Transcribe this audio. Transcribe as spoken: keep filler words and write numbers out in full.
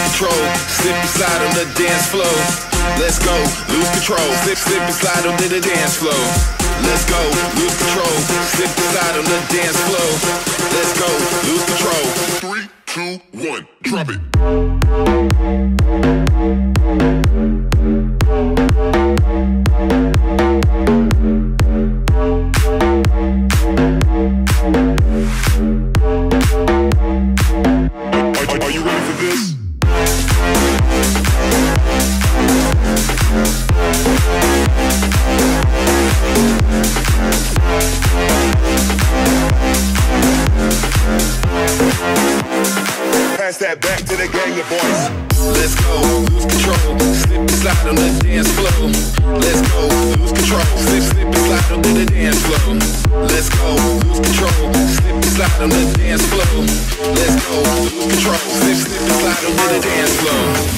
control, slip and slide on the dance floor. Let's go, lose control, slip, slip and slide on the dance floor. Let's go, lose control, slip and slide on the dance floor. Let's go, lose control. Three, two, one, drop it. Are, are you ready for this? Pass that back to the gang of boys. Let's go, lose control, slip and slide on the dance floor. Let's go, lose control, slip, slip and slide on the dance floor. Let's go, lose control, slip and slide on the dance floor. Let's go, lose control, slip, slip and slide on the dance floor.